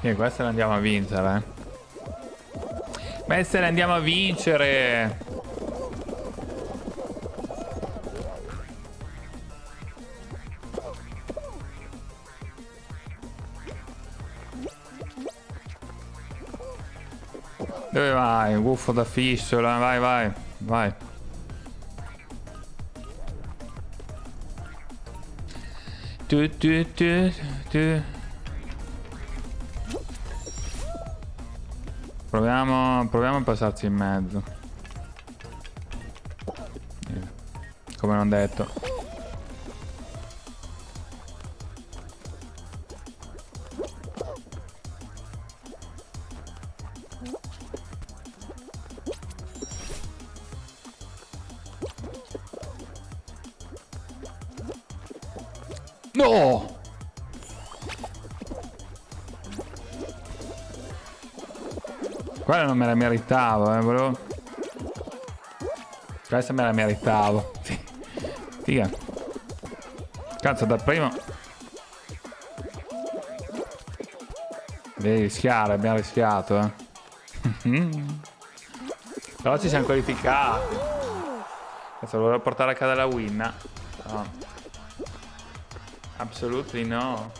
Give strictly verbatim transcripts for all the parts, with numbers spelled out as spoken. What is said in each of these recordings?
E questa la andiamo a vincere. Questa la andiamo a vincere. Dove vai? Guffo da fissola, vai, vai, vai. Tu, tu, tu, tu. Proviamo, proviamo a passarci in mezzo. Come non detto. No! Quella non me la meritavo, eh, volevo... Questa me la meritavo. Figa. Cazzo, dal primo... Devi rischiare, abbiamo rischiato, eh. Però ci siamo qualificati. Cazzo, lo volevo portare a casa la win. No. Absolutely no.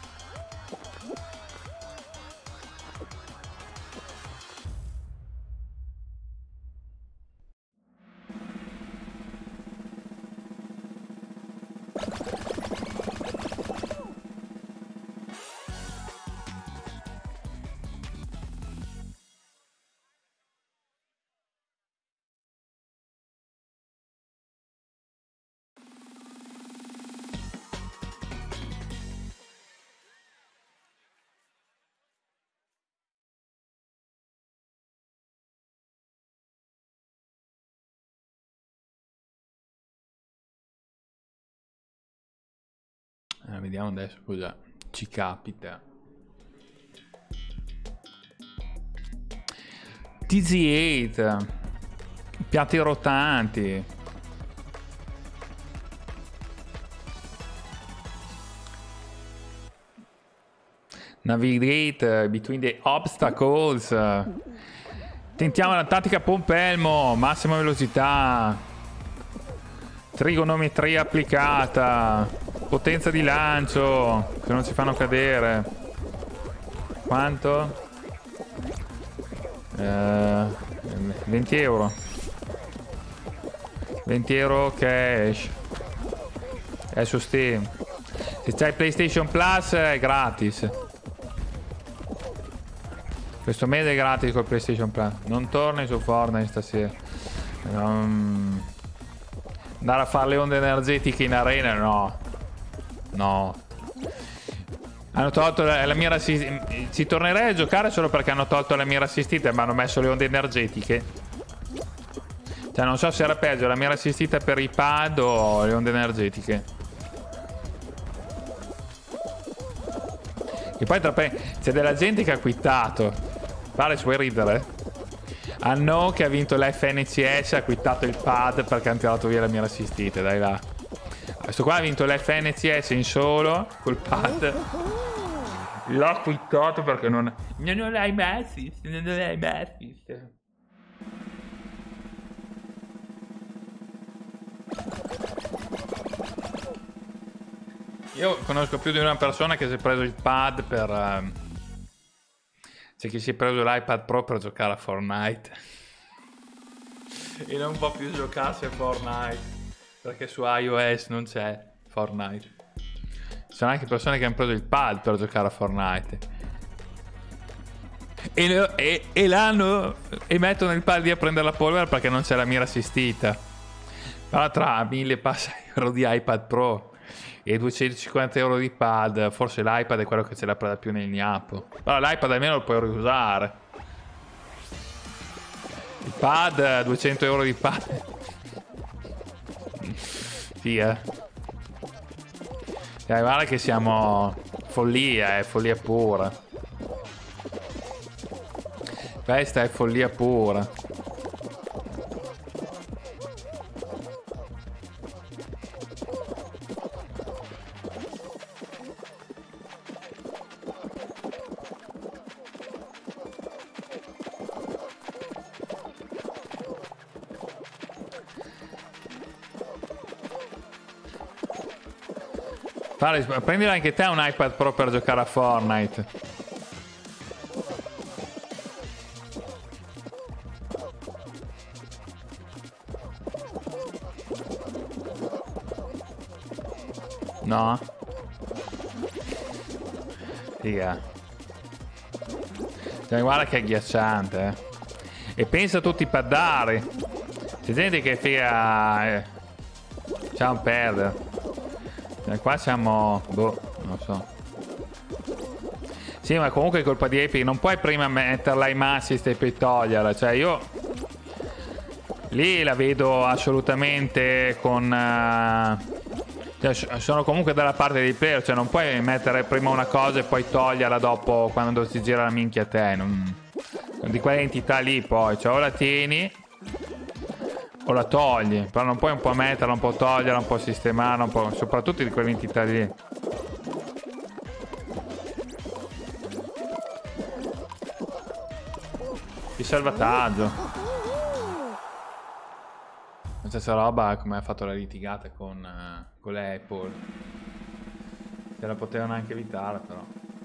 Eh, vediamo adesso cosa ci capita. T Z otto. Piatti rotanti. Navigate between the obstacles. Tentiamo la tattica pompelmo. Massima velocità. Trigonometria applicata. Potenza di lancio, che non si fanno cadere. Quanto? Eh, venti euro. venti euro cash. È su Steam. Se c'hai PlayStation Plus è gratis. Questo mese è gratis col PlayStation Plus. Non torni su Fortnite stasera. Non... Andare a fare le onde energetiche in arena, no. No. Hanno tolto la, la mira assistita. Ci tornerei a giocare solo perché hanno tolto la mira assistita e mi hanno messo le onde energetiche. Cioè non so se era peggio la mira assistita per i pad o le onde energetiche. E poi tra c'è della gente che ha quittato. Pare vuoi ridere? Hanno che ha vinto l'F N C S, ha quittato il pad perché hanno tirato via la mira assistita. Dai là. Questo qua ha vinto l'F N C S in solo col pad. L'ho quittato perché non... Non l'hai mai assist, non l'hai mai assist. Io conosco più di una persona che si è preso il pad per... Uh... C'è chi si è preso l'iPad Pro per giocare a Fortnite. E non può più giocarsi a Fortnite. Perché su iOS non c'è Fortnite. Ci sono anche persone che hanno preso il pad per giocare a Fortnite. E, e, e l'hanno... E mettono il pad lì a prendere la polvere perché non c'è la mira assistita. Però tra mille passa euro di iPad Pro e duecentocinquanta euro di pad, forse l'iPad è quello che ce l'ha presa più nel gnapo. Però l'iPad almeno lo puoi riusare. Il pad, duecento euro di pad. Sì, eh. Dai, guarda che siamo... Follia, è follia pura. Questa è follia pura. Fare, prendila anche te un iPad Pro per giocare a Fortnite. No? Figa. Cioè, guarda che è agghiacciante, eh. E pensa a tutti i paddari. C'è gente che figa... Eh. C'è un perder. Cioè, qua siamo... Boh, non so. Sì, ma comunque è colpa di Epic. Non puoi prima metterla ai massist e poi toglierla. Cioè, io... Lì la vedo assolutamente con... Uh... Cioè, sono comunque dalla parte dei player. Cioè, non puoi mettere prima una cosa e poi toglierla dopo quando si gira la minchia a te. Non... Di quelle entità lì poi. Cioè, o la tieni... O la togli, però non puoi un po' metterla, un po' toglierla, un po' sistemarla, un po'... soprattutto di quell'entità lì. Il salvataggio. La stessa roba come ha fatto la litigata con, uh, con le Apple. Se la potevano anche evitare, però.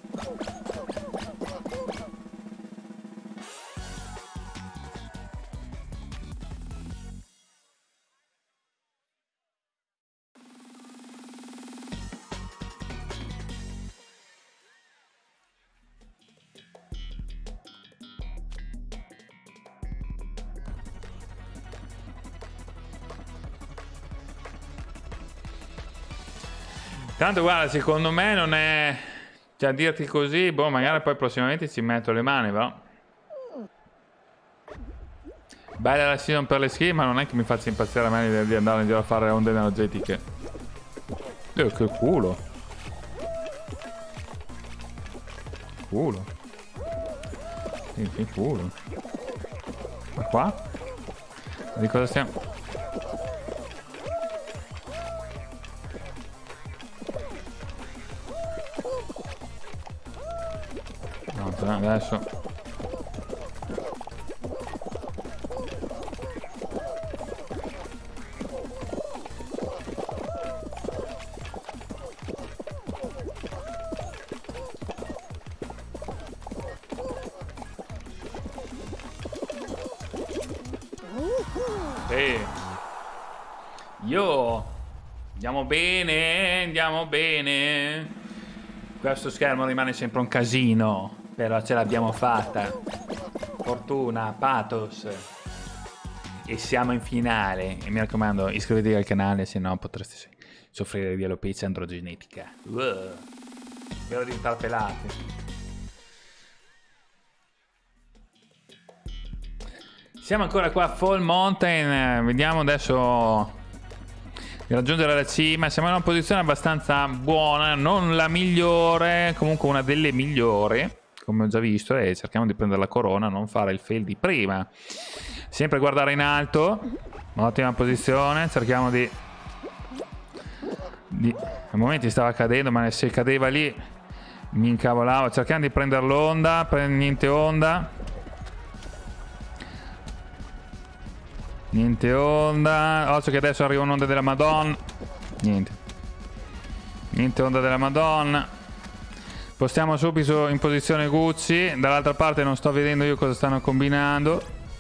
Tanto guarda, secondo me non è... Cioè, a dirti così, boh, magari poi prossimamente ci metto le mani, però... Bella la season per le skin, ma non è che mi faccia impazzire a me di andare in giro a fare onde energetiche. Eh, che culo. Culo. Sì, che culo. Ma qua? Di cosa stiamo... Adesso sì. Io andiamo bene, andiamo bene. Questo schermo rimane sempre un casino. Però ce l'abbiamo fatta. Fortuna, pathos. E siamo in finale. E mi raccomando, iscrivetevi al canale, se no potreste soffrire di alopecia androgenetica. Wow. Spero di diventare pelati. Siamo ancora qua a Fall Mountain. Vediamo adesso di raggiungere la cima. Siamo in una posizione abbastanza buona. Non la migliore, comunque una delle migliori, come ho già visto, e cerchiamo di prendere la corona, non fare il fail di prima. Sempre guardare in alto, ottima posizione, cerchiamo di... di... a momenti stava cadendo, ma se cadeva lì mi incavolavo. Cerchiamo di prendere l'onda, pre... niente onda. Niente onda, occhio che adesso arriva un'onda della Madonna. Niente. Niente onda della Madonna. Postiamo subito in posizione Gucci. Dall'altra parte non sto vedendo io cosa stanno combinando.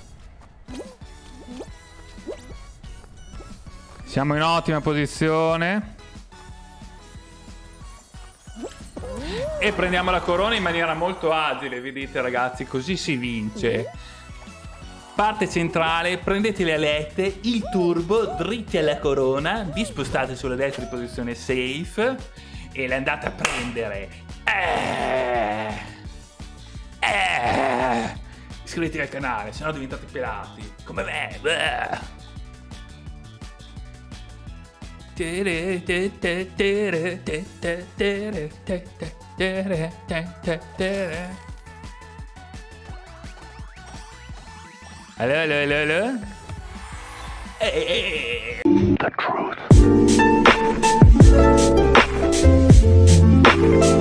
Siamo in ottima posizione. E prendiamo la corona in maniera molto agile. Vedete ragazzi, così si vince. Parte centrale, prendete le alette, il turbo, dritti alla corona. Vi spostate sulla destra in posizione safe e le andate a prendere. Eh, eh. Iscrivetevi al canale, se no diventate pelati come me. Allo, allo, allo, allo. Eh, The truth.